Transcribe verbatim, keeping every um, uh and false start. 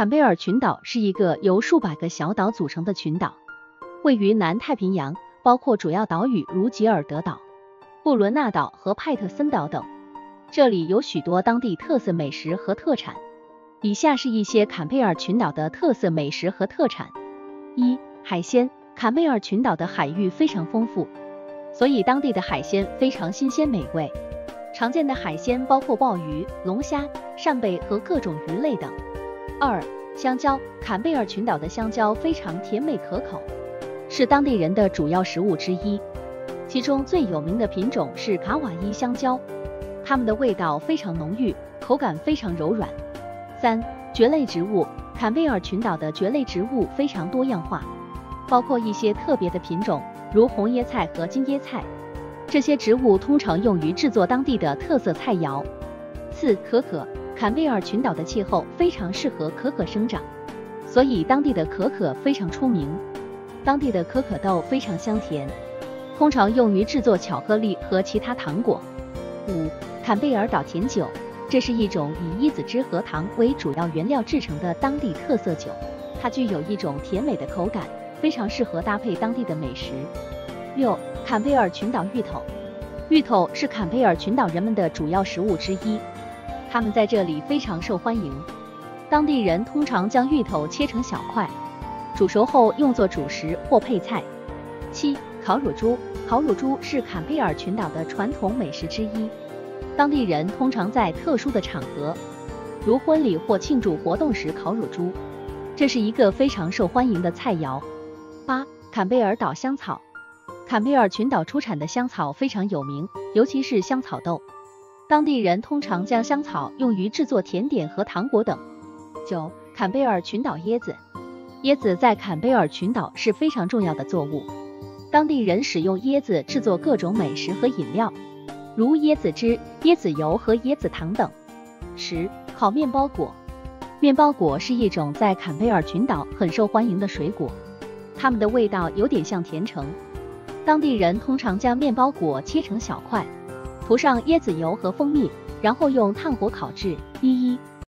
坎贝尔群岛是一个由数百个小岛组成的群岛，位于南太平洋，包括主要岛屿如吉尔德岛、布伦纳岛和派特森岛等。这里有许多当地特色美食和特产。以下是一些坎贝尔群岛的特色美食和特产。一、海鲜。坎贝尔群岛的海域非常丰富，所以当地的海鲜非常新鲜美味。常见的海鲜包括鲍鱼、龙虾、扇贝和各种鱼类等。二、香蕉。坎贝尔群岛的香蕉非常甜美可口，是当地人的主要食物之一。其中最有名的品种是卡瓦伊香蕉，它们的味道非常浓郁，口感非常柔软。三、蕨类植物。坎贝尔群岛的蕨类植物非常多样化，包括一些特别的品种，如红椰菜和金椰菜。这些植物通常用于制作当地的特色菜肴。四、可可。坎贝尔群岛的气候非常适合可可生长，所以当地的可可非常出名。当地的可可豆非常香甜，通常用于制作巧克力和其他糖果。五、坎贝尔岛甜酒。这是一种以椰子汁和糖为主要原料制成的当地特色酒，它具有一种甜美的口感，非常适合搭配当地的美食。六、坎贝尔群岛芋头。芋头是坎贝尔群岛人们的主要食物之一，它们在这里非常受欢迎。当地人通常将芋头切成小块，煮熟后用作主食或配菜。七、烤乳猪。烤乳猪是坎贝尔群岛的传统美食之一，当地人通常在特殊的场合，如婚礼或庆祝活动时烤乳猪，这是一个非常受欢迎的菜肴。八、坎贝尔岛香草。坎贝尔群岛出产的香草非常有名，尤其是香草豆，当地人通常将香草用于制作甜点和糖果等。九、坎贝尔群岛椰子。椰子在坎贝尔群岛是非常重要的作物，当地人使用椰子制作各种美食和饮料，如椰子汁、椰子油和椰子糖等。十、烤面包果。面包果是一种在坎贝尔群岛很受欢迎的水果，它们的味道有点像甜橙。当地人通常将面包果切成小块，涂上椰子油和蜂蜜，然后用炭火烤制。一一